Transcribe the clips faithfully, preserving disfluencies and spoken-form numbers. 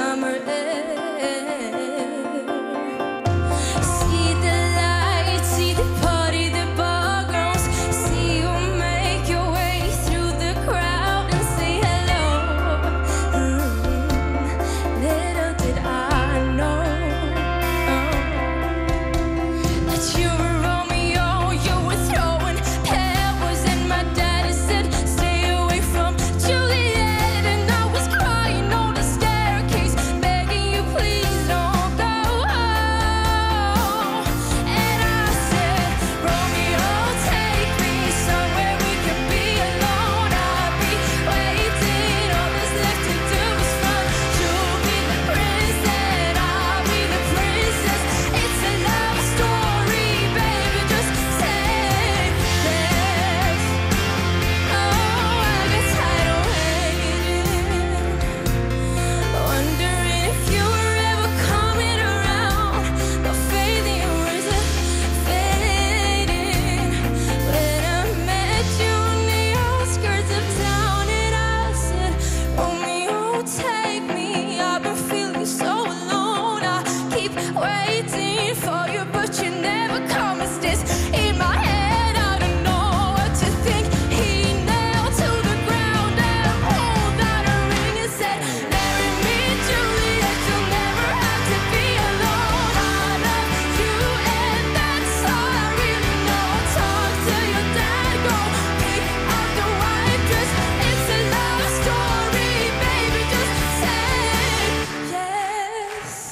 summer air. See the lights, see the party, the bar girls. See you make your way through the crowd and say hello. Mm, little did I know that you were Romeo, you were throwing pebbles, and my daddy said stay away from Juliet, and I was crying on the staircase, begging you please don't go. And I said, Romeo, take me somewhere we could be alone. I'll be waiting, all that's left to do is run. You'll be the prince and I'll be the princess. It's a love story, baby, just say yes. Oh, I get tired of waiting, wondering if you were ever coming around. The faith in you is fading. When I met you on the outskirts of town, and I said, Romeo, take me. I've been feeling so alone. I keep waiting for you, but you never come. It's this in my head. I don't know what to think. He nailed to the ground and pulled out a ring and said, marry me, Juliet. You'll never have to be alone. I love you, and that's all I really know. Talk to your dad, go pick up the white dress. It's a love story, baby, just say yes.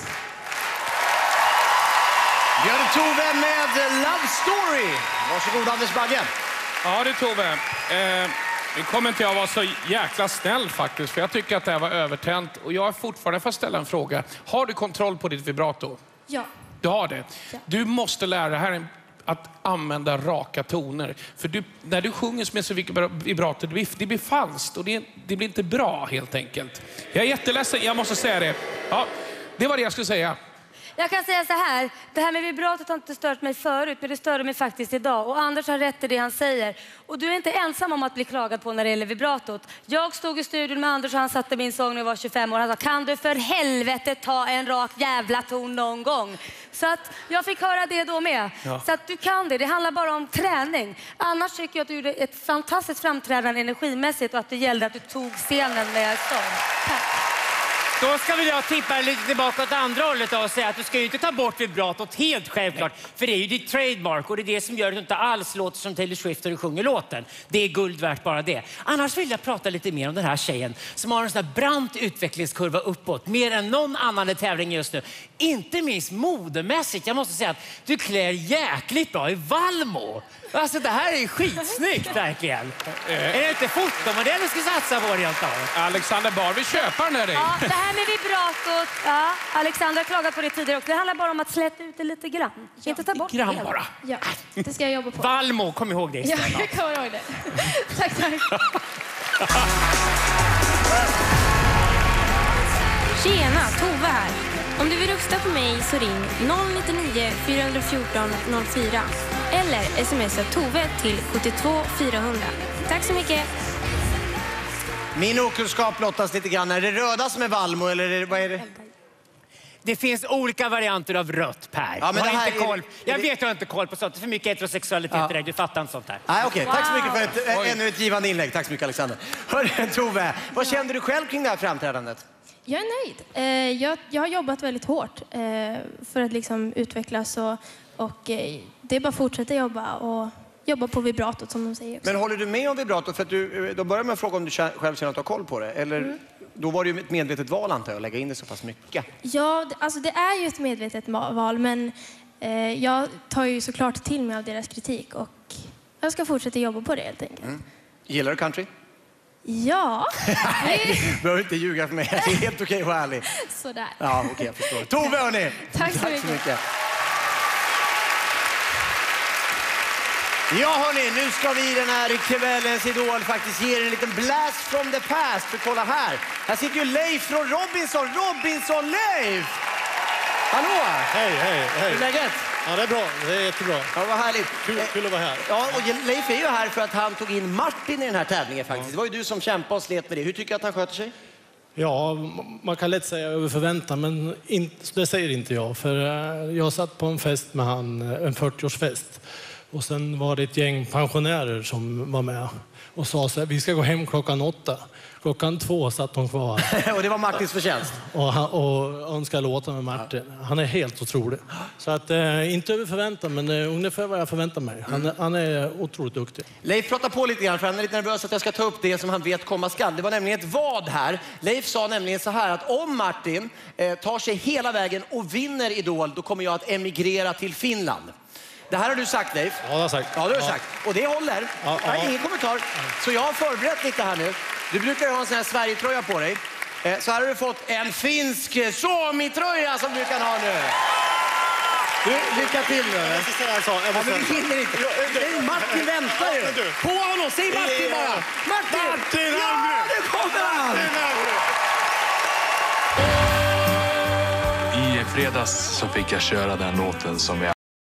Björn Tove med Love Story. Varsågod, Anders Bagge. Ja, det Tove. Eh, nu kommer inte jag vara så jäkla snäll faktiskt, för jag tycker att det här var övertänt. Och jag är fortfarande, får ställa en fråga. Har du kontroll på ditt vibrato? Ja. Du har det. Ja. Du måste lära dig här att använda raka toner. För du, när du sjunger med så mycket vibrato, det blir, det blir falskt och det, det blir inte bra helt enkelt. Jag är jätteledsen, jag måste säga det. Ja, det var det jag skulle säga. Jag kan säga så här, det här med vibratot har inte stört mig förut, men det störde mig faktiskt idag. Och Anders har rätt i det han säger. Och du är inte ensam om att bli klagad på när det gäller vibratot. Jag stod i studion med Anders och han satte min sång när jag var tjugofem år. Han sa, kan du för helvete ta en rak jävla ton någon gång? Så att jag fick höra det då med. Ja. Så att du kan det, det handlar bara om träning. Annars tycker jag att du gjorde ett fantastiskt framträdande energimässigt och att det gällde att du tog scenen när jag sång. Tack. Då ska vi jag tippa lite tillbaka åt andra hållet och säga att du ska ju inte ta bort vibratot helt självklart. För det är ju ditt trademark och det är det som gör att du inte alls låter som Taylor Swift när du sjunger låten. Det är guld värt bara det. Annars vill jag prata lite mer om den här tjejen som har en sån här brant utvecklingskurva uppåt. Mer än någon annan i tävlingen just nu. Inte minst modemässigt. Jag måste säga att du klär jäkligt bra i Valmo. Alltså det här är skitsnyggt verkligen. Är det inte fotomodell du ska satsa på rent av? Alexander Bar, vi köper den här dig. Ja, det här med vibratot, ja, Alexander har klagat på det tidigare också. Det handlar bara om att släta ut det lite grann. Ja, inte ta bort grann det bara. Ja, det ska jag jobba på. Valmo, kom ihåg det Ja, istället. jag kommer ihåg det. Tack, tack. Tjena, Tove här. Om du vill rösta på mig så ring noll nio nio fyra ett fyra noll fyra eller smsa Tove till sjuttiotvå fyrahundra. Tack så mycket. Min okunskap blottas lite grann. Är det röda som är Valmo eller är det, vad är det? Det finns olika varianter av rött, Per. Ja, men jag det här har inte är- koll. Jag är det- vet att jag har inte koll på sånt. Det är för mycket heterosexualitet Ja. i det. Du fattar inte sånt här. Nej, okej. Tack så mycket för ett, ä- Oj. ännu ett givande inlägg. Tack så mycket, Alexander. Hörru, Tove, vad kände du själv kring det här framträdandet? Jag är nöjd. Eh, jag, jag har jobbat väldigt hårt eh, för att liksom utvecklas och, och eh, det är bara att fortsätta jobba och jobba på vibratot som de säger också. Men håller du med om vibratot? För att du, då börjar med att fråga om du kä- själv känner att du har koll på det. Eller Mm. då var det ju ett medvetet val, antar jag, att lägga in det så pass mycket. Ja, det- alltså det är ju ett medvetet ma- val, men eh, jag tar ju såklart till mig av deras kritik och jag ska fortsätta jobba på det helt enkelt. Mm. Gillar du country? Ja, Du behöver inte ljuga för mig. Det är helt okej att vara ärlig. sådär. Ja, okej, jag förstår. Tove, hörni! Tack så mycket. Ja, hörni, nu ska vi i den här kvällens Idol faktiskt ge er en liten blast from the past. För kolla här, här sitter ju Leif från Robinson. Robinson-Leif! Hallå! Hej, hej, Hur hej. är läget? Ja, det är bra. Det är jättebra. Ja, vad härligt. Kul, kul att vara här. Ja, och Leif är ju här för att han tog in Martin i den här tävlingen faktiskt. Det var ju du som kämpade och slet med det. Hur tycker du att han sköter sig? Ja, man kan lätt säga över förväntan, men inte, det säger inte jag. För jag satt på en fest med han, en fyrtioårsfest. Och sen var det ett gäng pensionärer som var med och sa så här, vi ska gå hem klockan åtta. Klockan två satt de kvar. Och det var Martins förtjänst. Och, han, och önskar låta med Martin. Han är helt otrolig. Så att, eh, inte över förväntan, men eh, ungefär vad jag förväntar mig. Han, mm. han är otroligt duktig. Leif pratar på lite grann, för han är lite nervös att jag ska ta upp det som han vet komma skall. Det var nämligen ett vad här. Leif sa nämligen så här att om Martin eh, tar sig hela vägen och vinner Idol, då kommer jag att emigrera till Finland. Det här har du sagt, Leif. Ja, det har jag sagt. Ja, det har du ja. sagt. Och det håller. Ja, Jag har ja. ingen kommentar. Så jag har förberett lite här nu. Du brukar ju ha en sån här Sverige-tröja på dig. Så här har du fått en finsk Suomi-tröja som du kan ha nu. Du, lycka till nu. Jag måste säga en sak. Jag måste Ja, men vi hinner inte. Nej, Martin väntar ju. På honom. Säg Martin bara. Martin! Martin Ja, Almgren! nu kommer han! I fredags så fick jag köra den låten som jag